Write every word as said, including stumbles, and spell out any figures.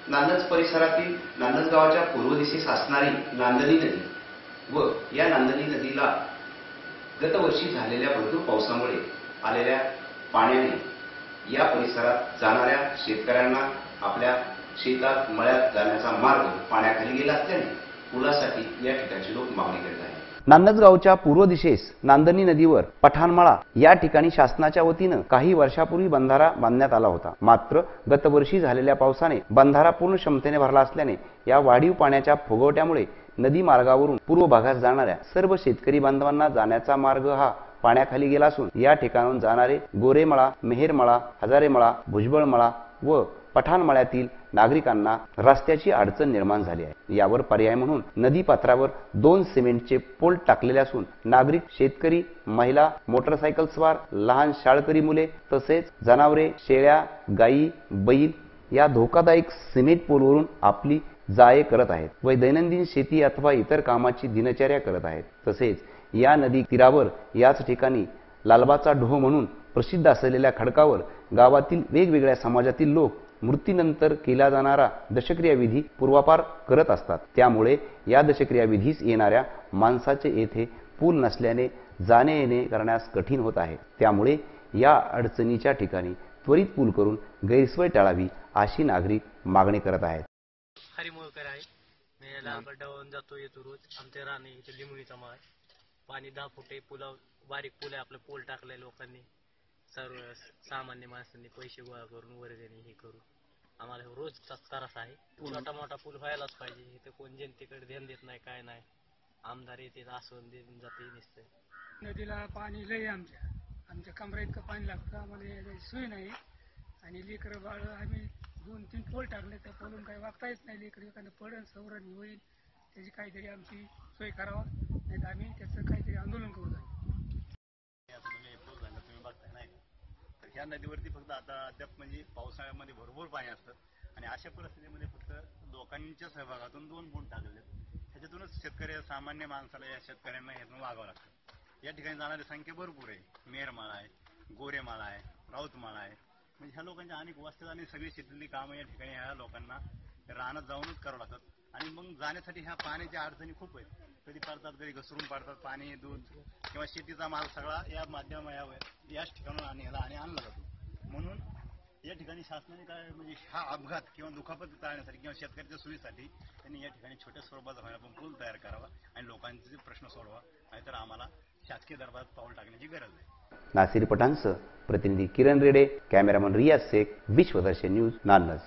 नांदज परिसरातील नांदज गावाच्या पूर्व दिशेस असणारी नांदणी नदी व या नांदणी नदीला गतवर्षी झालेल्या भरपूर पावसामुळे आलेल्या पाण्याने या परिसरात जाणाऱ्या शेतकऱ्यांना आपल्या शेतात मळ्यात जाण्याचा मार्ग पाण्याखाली गेला असल्याने पुलासाठी या ठिकाणचे लोक मागणी करत आहेत। नांदज गावच्या पूर्व दिशेस नांदणी नदीवर पठाणमळा या ठिकाणी शासनाच्या वतीने काही वर्षापूर्वी बंधारा बांधण्यात आला होता। मात्र गतवर्षी झालेल्या पावसाने बंधारा पूर्ण क्षमतेने भरला असल्याने या वाढीव पाण्याच्या फुगवट्यामुळे नदी मार्गावरून पूर्व भागात जाणाऱ्या सर्व शेतकरी बांधवांना जाण्याचा मार्ग हा पाण्याखाली गेला असून या ठिकाणाहून जाणारे गोरेमळा, मेहेरमळा, हजारेमळा, भुजबळमळा व पठाणमळ्यातील नागरिकांना रस्त्याची अडचण निर्माण झाली आहे। यावर पर्याय म्हणून नदी पात्रावर दोन सिमेंटचे पोल टाकलेले असून नागरिक, शेतकरी, महिला, मोटरसायकल स्वार, लहान शाळकरी मुले तसेच जनावरे, शेळ्या, गायी, बैल या धोकादायक सिमेंट पोलवरून आपली जाये करत आहेत व दैनंदिन शेती अथवा इतर कामाची दिनचर्या करत आहेत। तसेच या नदी तीरावर याच ठिकाणी लालबाचा ढोह म्हणून प्रसिद्ध असलेल्या खडकावर गावातील वेगवेगळ्या समाजातील लोक मृत्यूनंतर केला जाणारा दशक्रिया विधी पूर्वापार करत असतात। त्यामुळे या दशक्रिया विधीस येणाऱ्या माणसाचे येथे पूल नसल्याने जाणे येणे करण्यास कठीण होत आहे। त्यामुळे या अडचणीच्या ठिकाणी त्वरित पूल करून गैरसोय टाळावी अशी नागरिक मागणी करत आहेत। हरिमोळकर आहे, मी लालगड्डावरून जातो येतो रोज। आमच्या राणे इथे लिंबुणीचा माळ, पाणी दहा फुटे पुला, बारीक पूल आहे, आपलं पोल टाकलंय लोकांनी, सर्व सामान्य माणसांनी पैसे गोळा करून वर देणे हे करून आम्हाला रोज त्रास आहे। छोटा मोठा पूल व्हायलाच पाहिजे, इथे कोण जनतेकडे ध्यान देत नाही, काय नाही, आमदार येते आसवून देऊन जाते नुसतं। नदीला पाणी लय आमच्या आमच्या कमरा इतकं पाणी लागतं, आम्हाला सोय नाही आणि लेकरं बाळ आम्ही दोन तीन पोल टाकले, त्या पोलून काही वागता येत नाही, लेकर एखादं पडण सवरण होईल त्याची काहीतरी आमची सोय करावा, नाही तर आम्ही त्याचं काहीतरी आंदोलन करू जाईल। ह्या नदीवरती फक्त आता अद्याप म्हणजे पावसाळ्यामध्ये भरपूर पाणी असतं आणि अशा परिस्थितीमध्ये फक्त लोकांच्या सहभागातून दोन पूल टाकले, ह्याच्यातूनच शेतकरी सामान्य माणसाला या शेतकऱ्यांना ह्यातून वागावं लागतं। या ठिकाणी जाणारी संख्या भरपूर आहे, मेहरमाळा आहे, गोरेमाळा आहे, राऊतमाळा आहे, म्हणजे ह्या लोकांच्या अनेक वस्त्या आणि सगळी शेतीतली कामं या ठिकाणी ह्या लोकांना रानात जाऊनच करावं लागतात आणि मग जाण्यासाठी ह्या पाण्याच्या अडचणी खूप आहेत, कधी पडतात कधी घसरून पडतात, पाणी, दूध किंवा शेतीचा माल सगळा या माध्यम याच ठिकाणून आणला आणि आणला जातो। म्हणून या ठिकाणी शासनाने काय म्हणजे हा अपघात किंवा दुखापत टाळण्यासाठी किंवा शेतकऱ्याच्या सोयीसाठी त्यांनी या ठिकाणी छोट्या स्वरूपाचा होईना पण पूल तयार करावा आणि लोकांचे प्रश्न सोडवा, नाहीतर आम्हाला शासकीय दरबारात पाऊल टाकण्याची गरज आहे। नासिर पठाणसह प्रतिनिधी किरण रेडे, कॅमेरामन रियाज शेख, विश्वदर्शन न्यूज, नांदज।